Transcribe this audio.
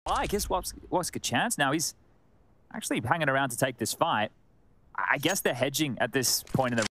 I guess what's a chance now? He's actually hanging around to take this fight. I guess they're hedging at this point in the